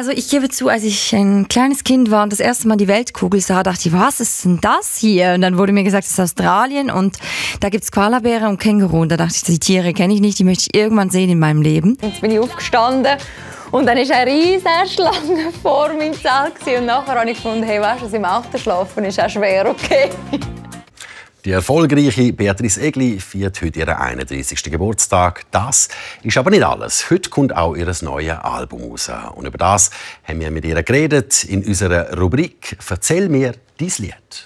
Also ich gebe zu, als ich ein kleines Kind war und das erste Mal die Weltkugel sah, dachte ich, was ist denn das hier? Und dann wurde mir gesagt, es ist Australien und da gibt es Koalabären und Känguru. Und da dachte ich, die Tiere kenne ich nicht, die möchte ich irgendwann sehen in meinem Leben. Jetzt bin ich aufgestanden und dann war eine riesige Schlange vor meinem Zelt. Und nachher habe ich gefunden, hey, weißt du, im Auto schlafen ist auch schwer okay. Die erfolgreiche Beatrice Egli feiert heute ihren 31. Geburtstag. Das ist aber nicht alles. Heute kommt auch ihr neues Album raus. Und über das haben wir mit ihr geredet in unserer Rubrik «Erzähl mir dein Lied».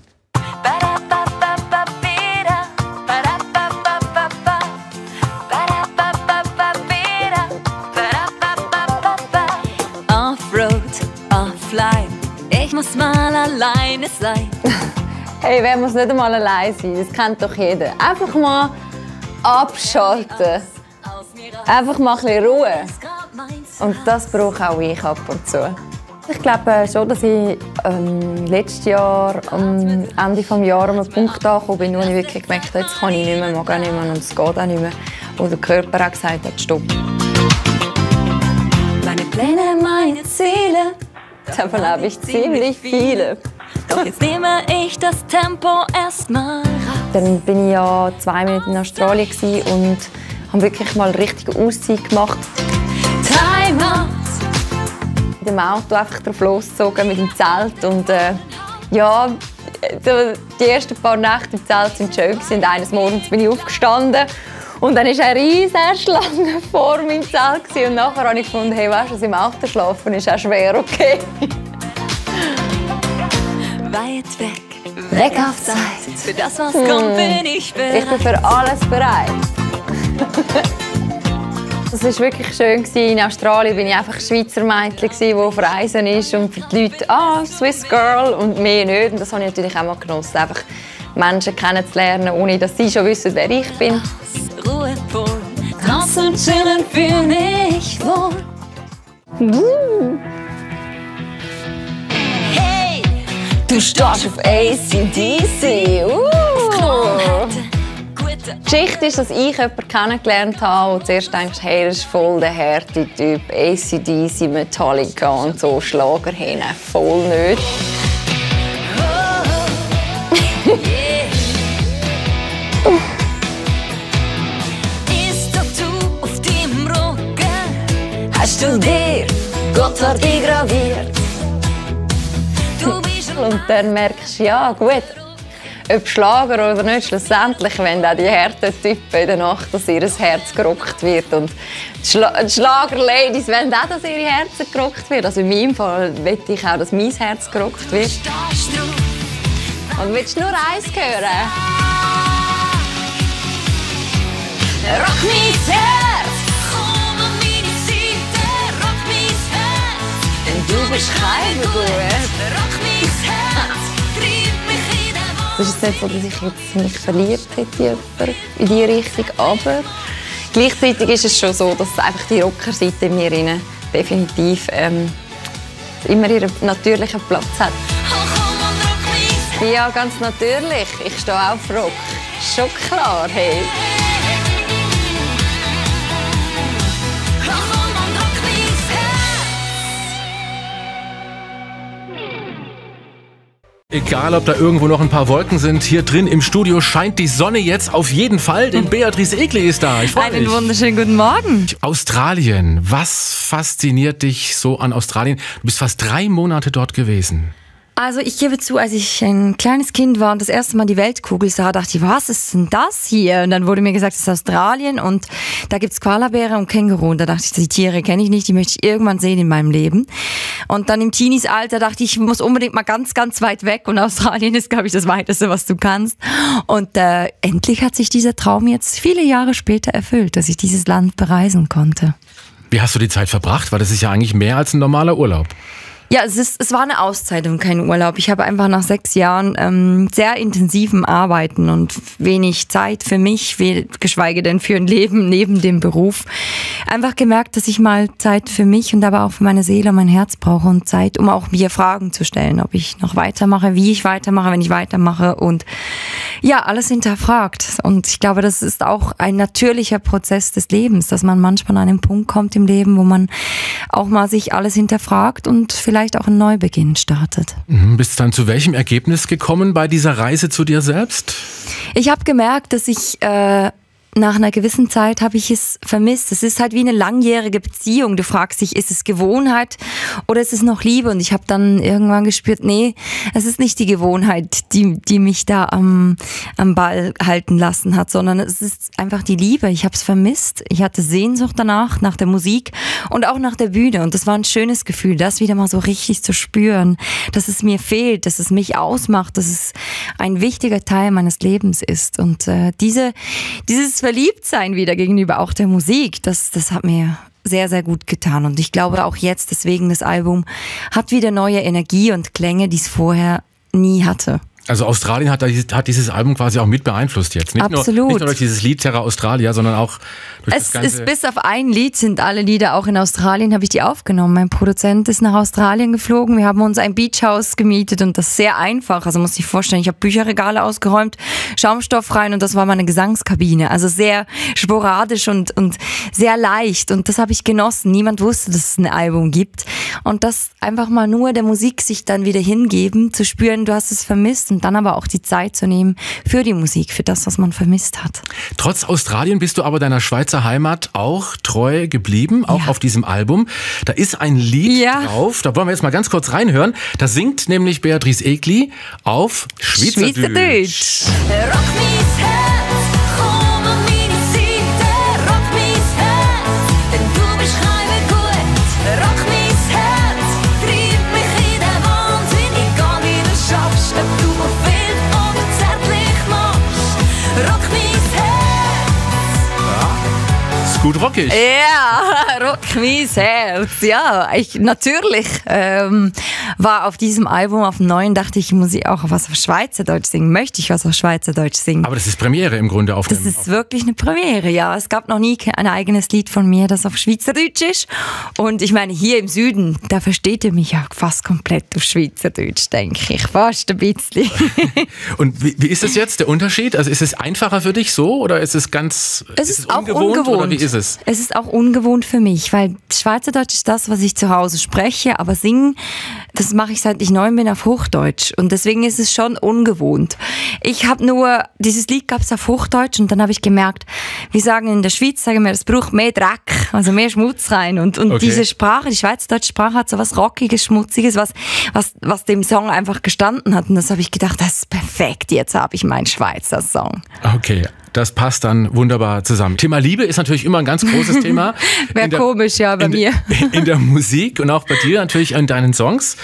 Offroad, offline, ich muss mal alleine sein. Hey, wer muss nicht einmal allein sein? Das kennt doch jeder. Einfach mal abschalten. Einfach mal ein bisschen Ruhe. Und das brauche auch ich ab und zu. Ich glaube schon, dass ich letztes Jahr, am Ende des Jahres, an einen Punkt angekommen bin, wo ich wirklich gemerkt habe, jetzt kann ich nicht mehr, mag auch nicht mehr und es geht auch nicht mehr. Wo der Körper auch gesagt hat, stopp. Meine Pläne, meine Ziele, Davon habe ich ziemlich viele. doch jetzt nehme ich das Tempo erstmal raus. Dann bin ich ja 2 Monate in Australien und habe wirklich mal richtig Auszeit gemacht. Time out! Mit dem Auto einfach drauf losgezogen mit dem Zelt und ja, die ersten paar Nächte im Zelt waren schön und eines Morgens bin ich aufgestanden und dann war eine riesige Schlange vor meinem Zelt und nachher habe ich gefunden, hey, weißt du, im Auto schlafen ist auch schwer okay. Weit weg, weg auf Zeit. Für das, was kommt, bin ich bereit. Ich bin für alles bereit. Es war wirklich schön. In Australien war ich einfach Schweizer Mädchen, das auf Reisen ist und für die Leute Swiss Girl und mehr nicht. Und das habe ich natürlich auch mal genossen, einfach Menschen kennenzulernen, ohne dass sie schon wissen, wer ich bin. Ruhe vor, draußen chillen fühl mich wohl. Hey, Du stehst auf AC/DC. Die Geschichte ist, dass ich jemanden kennengelernt habe, der zuerst denkst, hey, das ist voll der harte Typ. AC/DC, Metallica und so Schlager hin. Voll nicht. ist doch du auf dem Rücken? Hast du dir Gotthard eingraviert? Du bist Und dann merkst du, ja gut, ob Schlager oder nicht, schlussendlich, wenn auch die harten Typen in der Nacht, dass ihr Herz gerockt wird. Und die Schlager-Ladies wollen auch, dass ihre Herzen gerockt wird. Also in meinem Fall möchte ich auch, dass mein Herz gerockt wird. stehst du. Und willst du nur eins hören? Rock mein Herz, komm an meine Seite, rock mein Herz. Denn du bist kein gut. Rock mein Herz, trieb mich in den Wald. Es ist jetzt nicht so, dass ich jetzt mich verliebt hätte in diese Richtung, aber gleichzeitig ist es schon so, dass einfach die Rockerseite in mir definitiv immer ihren natürlichen Platz hat. Oh, komm und rock mein Herz. Ja, ganz natürlich. Ich stehe auf Rock. Schon klar, hey. Oh, komm und rock mein Herz. Egal, ob da irgendwo noch ein paar Wolken sind, hier drin im Studio scheint die Sonne jetzt auf jeden Fall, denn Beatrice Egli ist da. Ich freue mich. Einen wunderschönen guten Morgen. Australien, was fasziniert dich so an Australien? Du bist fast 3 Monate dort gewesen. Also ich gebe zu, als ich ein kleines Kind war und das erste Mal die Weltkugel sah, dachte ich, was ist denn das hier? Und dann wurde mir gesagt, es ist Australien und da gibt's Koalabären und Känguru. Und da dachte ich, die Tiere kenne ich nicht, die möchte ich irgendwann sehen in meinem Leben. Und dann im Teenies-Alter dachte ich muss unbedingt mal ganz, ganz weit weg. Und Australien ist, glaube ich, das Weiteste, was du kannst. Und endlich hat sich dieser Traum jetzt viele Jahre später erfüllt, dass ich dieses Land bereisen konnte. Wie hast du die Zeit verbracht? Weil das ist ja eigentlich mehr als ein normaler Urlaub. Ja, es war eine Auszeit und kein Urlaub. Ich habe einfach nach 6 Jahren sehr intensiven Arbeiten und wenig Zeit für mich, geschweige denn für ein Leben neben dem Beruf, einfach gemerkt, dass ich mal Zeit für mich und aber auch für meine Seele und mein Herz brauche und Zeit, um auch mir Fragen zu stellen, ob ich noch weitermache, wie ich weitermache, wenn ich weitermache und ja, alles hinterfragt. Und ich glaube, das ist auch ein natürlicher Prozess des Lebens, dass man manchmal an einen Punkt kommt im Leben, wo man auch mal sich alles hinterfragt und vielleicht auch einen Neubeginn startet. Bist du dann zu welchem Ergebnis gekommen bei dieser Reise zu dir selbst? Ich habe gemerkt, dass ich nach einer gewissen Zeit habe ich es vermisst. Es ist halt wie eine langjährige Beziehung. Du fragst dich, ist es Gewohnheit oder ist es noch Liebe? Und ich habe dann irgendwann gespürt, nee, es ist nicht die Gewohnheit, die mich da am Ball halten lassen hat, sondern es ist einfach die Liebe. Ich habe es vermisst. Ich hatte Sehnsucht danach, nach der Musik und auch nach der Bühne. Und das war ein schönes Gefühl, das wieder mal so richtig zu spüren, dass es mir fehlt, dass es mich ausmacht, dass es ein wichtiger Teil meines Lebens ist. Und dieses Verliebtsein wieder gegenüber auch der Musik, das hat mir sehr, sehr gut getan. Und ich glaube auch jetzt, deswegen das Album hat wieder neue Energie und Klänge, die es vorher nie hatte. Also Australien hat dieses Album quasi auch mit beeinflusst jetzt. Nicht nur durch dieses Lied Terra Australia, sondern auch durch das Ganze. Es ist bis auf ein Lied, sind alle Lieder auch in Australien, habe ich die aufgenommen. Mein Produzent ist nach Australien geflogen. Wir haben uns ein Beachhaus gemietet und das ist sehr einfach. Also muss ich vorstellen, ich habe Bücherregale ausgeräumt, Schaumstoff rein und das war meine Gesangskabine. Also sehr sporadisch und sehr leicht und das habe ich genossen. Niemand wusste, dass es ein Album gibt. Und das einfach mal nur der Musik sich dann wieder hingeben, zu spüren, du hast es vermisst. Und dann aber auch die Zeit zu nehmen für die Musik, für das, was man vermisst hat. Trotz Australien bist du aber deiner Schweizer Heimat auch treu geblieben, auch auf diesem Album. Da ist ein Lied drauf, da wollen wir jetzt mal ganz kurz reinhören. Da singt nämlich Beatrice Egli auf Schweizerdeutsch. Rock mis Herz, komm an meine Seite, rock mis Herz, denn du bist heimlich gut. Rock mis Herz, treib mich in den Wahnsinn, egal wie du schaffst, ob du wild oder zärtlich machst. Rock mis Herz. Ist gut rockig. Ja, rock mein Herz. Ja, natürlich war auf diesem Album, auf dem neuen, dachte ich, muss ich auch was auf Schweizerdeutsch singen. Möchte ich was auf Schweizerdeutsch singen. Aber das ist Premiere im Grunde auf dem... Das ist wirklich eine Premiere, ja. Es gab noch nie ein eigenes Lied von mir, das auf Schweizerdeutsch ist. Und ich meine, hier im Süden, da versteht ihr mich ja fast komplett auf Schweizerdeutsch, denke ich. Fast ein bisschen. Und wie ist es jetzt, der Unterschied? Also ist es einfacher für dich so oder ist es ganz... Es ist auch ungewohnt. Oder wie ist es? Es ist auch ungewohnt für mich, weil Schweizerdeutsch ist das, was ich zu Hause spreche, aber singen, das mache ich seit ich 9 bin auf Hochdeutsch und deswegen ist es schon ungewohnt. Ich habe nur, dieses Lied gab es auf Hochdeutsch und dann habe ich gemerkt, wir sagen in der Schweiz, sagen wir, es braucht mehr Dreck, also mehr Schmutz rein und diese Sprache, die Schweizerdeutsche Sprache hat so was Rockiges, Schmutziges, was dem Song einfach gestanden hat und das habe ich gedacht, das ist perfekt, jetzt habe ich meinen Schweizer Song. Okay. Das passt dann wunderbar zusammen. Thema Liebe ist natürlich immer ein ganz großes Thema. Wäre komisch, ja, bei mir. In der Musik und auch bei dir natürlich in deinen Songs.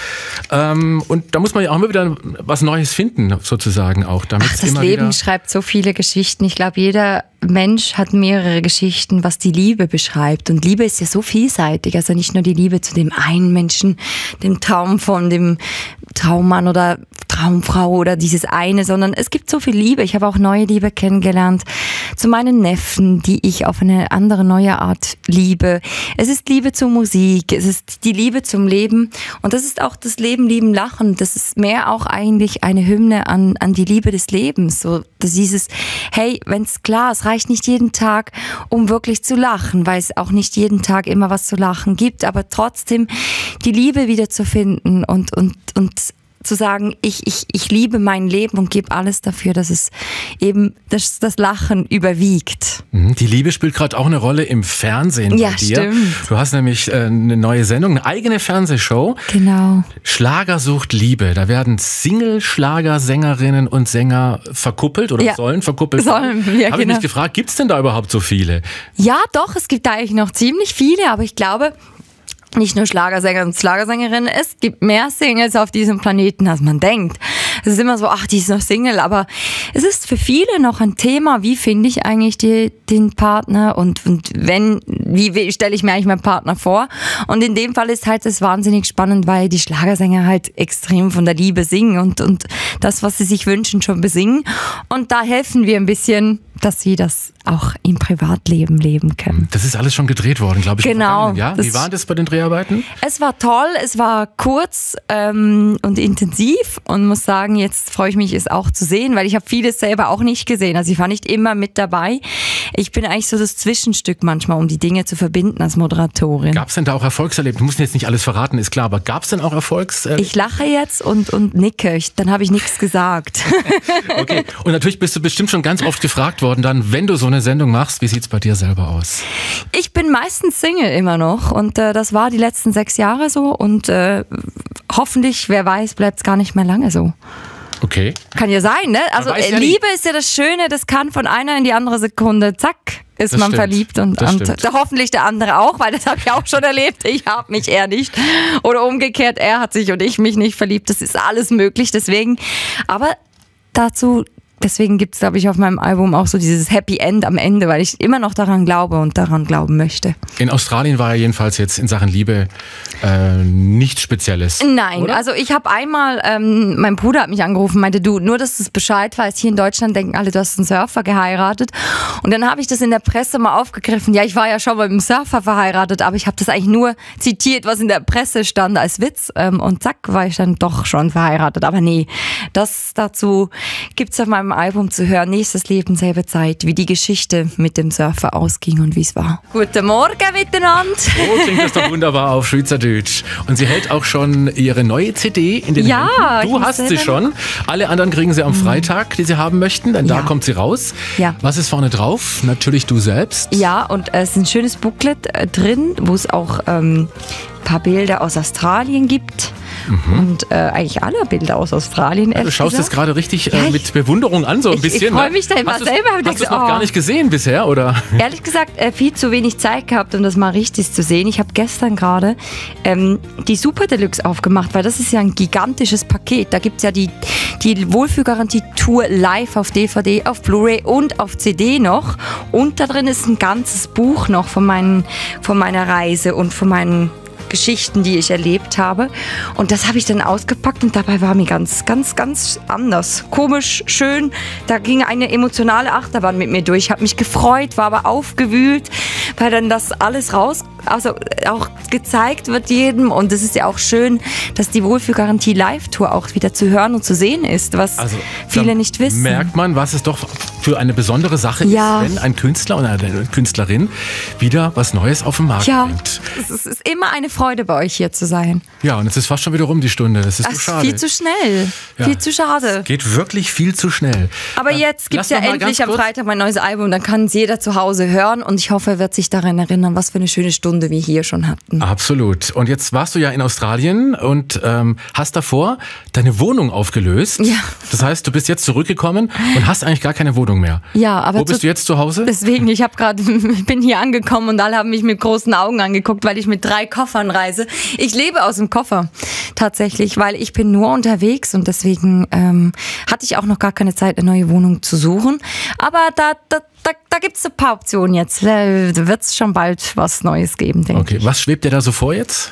Und da muss man ja auch immer wieder was Neues finden, sozusagen auch. Das Leben schreibt so viele Geschichten. Ich glaube, jeder Mensch hat mehrere Geschichten, was die Liebe beschreibt. Und Liebe ist ja so vielseitig. Also nicht nur die Liebe zu dem einen Menschen, dem Traum von dem Traummann oder Traumfrau oder dieses eine, sondern es gibt so viel Liebe. Ich habe auch neue Liebe kennengelernt zu meinen Neffen, die ich auf eine andere, neue Art liebe. Es ist Liebe zur Musik, es ist die Liebe zum Leben und das ist auch das Leben, Lieben, Lachen. Das ist mehr auch eigentlich eine Hymne an die Liebe des Lebens. So, dass dieses, hey, wenn's klar, es reicht nicht jeden Tag, um wirklich zu lachen, weil es auch nicht jeden Tag immer was zu lachen gibt, aber trotzdem die Liebe wieder zu finden und zu sagen, ich liebe mein Leben und gebe alles dafür, dass es eben das Lachen überwiegt. Die Liebe spielt gerade auch eine Rolle im Fernsehen bei dir. Stimmt. Du hast nämlich eine neue Sendung, eine eigene Fernsehshow. Genau. Schlager sucht Liebe. Da werden Single-Schlagersängerinnen und Sänger verkuppelt oder sollen verkuppelt werden. Habe ich mich gefragt, gibt es denn da überhaupt so viele? Ja, doch, es gibt eigentlich noch ziemlich viele, aber ich glaube, nicht nur Schlagersänger und Schlagersängerinnen, es gibt mehr Singles auf diesem Planeten, als man denkt. Es ist immer so, ach, die ist noch Single, aber es ist für viele noch ein Thema, wie finde ich eigentlich den Partner und wie stelle ich mir eigentlich meinen Partner vor? Und in dem Fall ist halt das wahnsinnig spannend, weil die Schlagersänger halt extrem von der Liebe singen und das, was sie sich wünschen, schon besingen. Und da helfen wir ein bisschen, dass sie das auch im Privatleben leben können. Das ist alles schon gedreht worden, glaube ich. Genau. Ja? Wie war das bei den Dreharbeiten? Es war toll, es war kurz und intensiv und muss sagen, jetzt freue ich mich, es auch zu sehen, weil ich habe vieles selber auch nicht gesehen. Also ich war nicht immer mit dabei. Ich bin eigentlich so das Zwischenstück manchmal, um die Dinge zu verbinden als Moderatorin. Gab es denn da auch Erfolgserlebnisse? Du musst jetzt nicht alles verraten, ist klar, aber gab es denn auch Ich lache jetzt und nicke, dann habe ich nichts gesagt. Okay, und natürlich bist du bestimmt schon ganz oft gefragt worden, dann, wenn du so eine Sendung machst, wie sieht's bei dir selber aus? Ich bin meistens Single immer noch und das war die letzten 6 Jahre so und hoffentlich, wer weiß, bleibt es gar nicht mehr lange so. Okay. Kann ja sein, ne? Also weiß ja Liebe ist ja das Schöne, das kann von einer in die andere Sekunde, zack, ist Das man stimmt. verliebt und hoffentlich der andere auch, weil das habe ich auch schon erlebt. Ich habe mich eher nicht. Oder umgekehrt, er hat sich und ich mich nicht verliebt. Das ist alles möglich, deswegen. Aber deswegen gibt es, glaube ich, auf meinem Album auch so dieses Happy End am Ende, weil ich immer noch daran glaube und daran glauben möchte. In Australien war ja jedenfalls jetzt in Sachen Liebe nichts Spezielles. Nein, oder? also ich habe einmal, mein Bruder hat mich angerufen, meinte, du, nur dass du es Bescheid weißt, hier in Deutschland denken alle, du hast einen Surfer geheiratet. Und dann habe ich das in der Presse mal aufgegriffen. Ja, ich war ja schon mal mit einem Surfer verheiratet, aber ich habe das eigentlich nur zitiert, was in der Presse stand als Witz. Und zack, war ich dann doch schon verheiratet. Aber nee, dazu gibt's auf meinem Album zu hören, nächstes Leben, selbe Zeit, wie die Geschichte mit dem Surfer ausging und wie es war. Guten Morgen miteinander. Oh, klingt das doch wunderbar auf Schweizerdeutsch. Und sie hält auch schon ihre neue CD in den Ja, Händen. ich Du muss hast sie selber schon. Alle anderen kriegen sie am Freitag, die sie haben möchten, denn da Ja. kommt sie raus. Ja. Was ist vorne drauf? Natürlich du selbst. Ja, und es ist ein schönes Booklet drin, wo es auch ein paar Bilder aus Australien gibt. Und eigentlich alle Bilder aus Australien. Du schaust es gerade richtig Ja, mit Bewunderung an, so ein ich bisschen. freu mich da immer Hast du's- selber und Hast denk du es so, noch gar oh. nicht gesehen bisher, oder? Ehrlich gesagt, viel zu wenig Zeit gehabt, um das mal richtig zu sehen. Ich habe gestern gerade die Super Deluxe aufgemacht, weil das ist ja ein gigantisches Paket. Da gibt es ja die Wohlfühlgarantie-Tour live auf DVD, auf Blu-ray und auf CD noch. Und da drin ist ein ganzes Buch noch von meiner Reise und von meinen Geschichten, die ich erlebt habe. Und das habe ich dann ausgepackt und dabei war mir ganz, ganz, ganz anders. Komisch, schön. Da ging eine emotionale Achterbahn mit mir durch. Ich habe mich gefreut, war aber aufgewühlt, weil dann das alles also auch gezeigt wird jedem. Und es ist ja auch schön, dass die Wohlfühlgarantie Live-Tour auch wieder zu hören und zu sehen ist, was viele da nicht wissen. Merkt man, was es doch für eine besondere Sache Ja. ist, wenn ein Künstler oder eine Künstlerin wieder was Neues auf den Markt Ja, bringt. es ist immer eine Freude, bei euch hier zu sein. Ja, und es ist fast schon wieder rum, die Stunde. Das ist Das so ist schade. viel zu schnell, Ja. viel zu schade. Geht wirklich viel zu schnell. Aber jetzt gibt lass es ja noch mal endlich ganz am kurz- Freitag mein neues Album, dann kann es jeder zu Hause hören und ich hoffe, er wird sich daran erinnern, was für eine schöne Stunde wir hier schon hatten. Absolut. Und jetzt warst du ja in Australien und hast davor deine Wohnung aufgelöst. Ja. Das heißt, du bist jetzt zurückgekommen und hast eigentlich gar keine Wohnung mehr. Ja, aber Wo bist du jetzt zu Hause? Deswegen, ich bin hier angekommen und alle haben mich mit großen Augen angeguckt, weil ich mit 3 Koffern reise. Ich lebe aus dem Koffer tatsächlich, weil ich bin nur unterwegs und deswegen hatte ich auch noch gar keine Zeit, eine neue Wohnung zu suchen. Aber da gibt es ein paar Optionen jetzt. Da wird es schon bald was Neues geben, denke ich. Okay, was schwebt dir da so vor jetzt?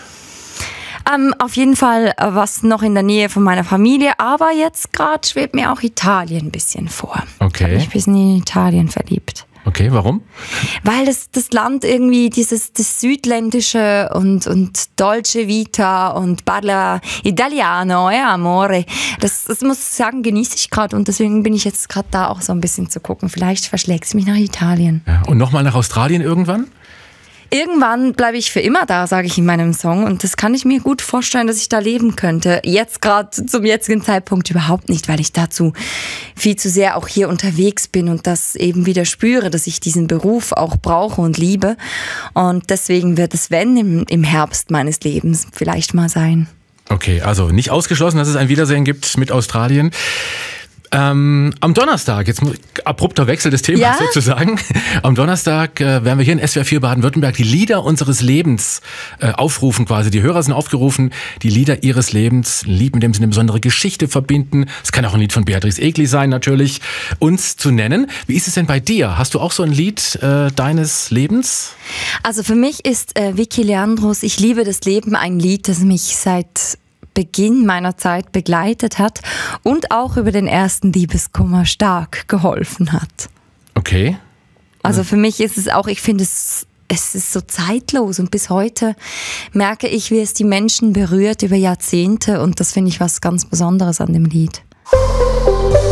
Auf jeden Fall was noch in der Nähe von meiner Familie, aber jetzt gerade schwebt mir auch Italien ein bisschen vor. Okay. Ich habe mich ein bisschen in Italien verliebt. Okay, warum? Weil das Land irgendwie das Südländische und Dolce Vita und Parla Italiano, amore. Das muss ich sagen, genieße ich gerade und deswegen bin ich jetzt gerade da auch so ein bisschen zu gucken. Vielleicht verschlägt es mich nach Italien. Ja, und nochmal nach Australien irgendwann? Irgendwann bleibe ich für immer da, sage ich in meinem Song. Und das kann ich mir gut vorstellen, dass ich da leben könnte. Jetzt gerade zum jetzigen Zeitpunkt überhaupt nicht, weil ich dazu viel zu sehr auch hier unterwegs bin und das eben wieder spüre, dass ich diesen Beruf auch brauche und liebe. Und deswegen wird es, wenn, im Herbst meines Lebens vielleicht mal sein. Okay, also nicht ausgeschlossen, dass es ein Wiedersehen gibt mit Australien. Am Donnerstag, jetzt abrupter Wechsel des Themas sozusagen. Am Donnerstag werden wir hier in SWR 4 Baden-Württemberg die Lieder unseres Lebens aufrufen quasi. Die Hörer sind aufgerufen, die Lieder ihres Lebens, Lied, mit dem sie eine besondere Geschichte verbinden. Es kann auch ein Lied von Beatrice Egli sein natürlich, uns zu nennen. Wie ist es denn bei dir? Hast du auch so ein Lied deines Lebens? Also für mich ist Vicky Leandros Ich liebe das Leben ein Lied, das mich seit Beginn meiner Zeit begleitet hat und auch über den ersten Liebeskummer stark geholfen hat. Okay. Also für mich ist es auch, ich finde es ist so zeitlos und bis heute merke ich, wie es die Menschen berührt über Jahrzehnte und das finde ich was ganz Besonderes an dem Lied.